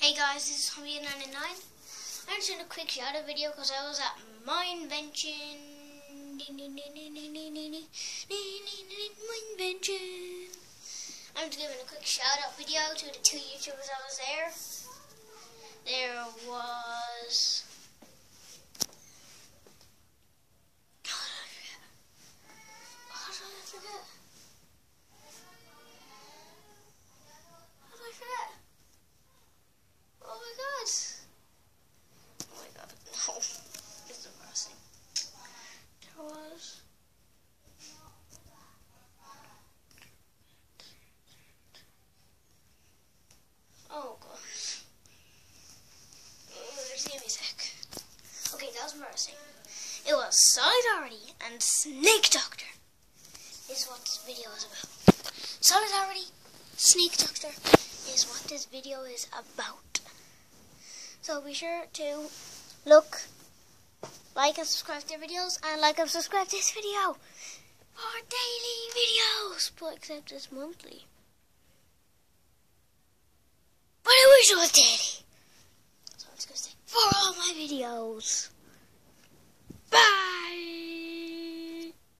Hey guys, this is Homie99. I'm just doing a quick shout out video because I was at my invention. I'm just giving a quick shout out video to the two YouTubers that was there. There was How did I forget? Oh my god. No. It's embarrassing. There was Oh gosh. Just give me a sec. Okay, that was embarrassing. It was Solidarity and Snake Doctor is what this video is about. Solidarity, Snake Doctor is what this video is about. So be sure to look, like and subscribe to their videos, and like and subscribe to this video for daily videos, but except it's monthly. But I wish it was daily. So I'm just going to say, for all my videos.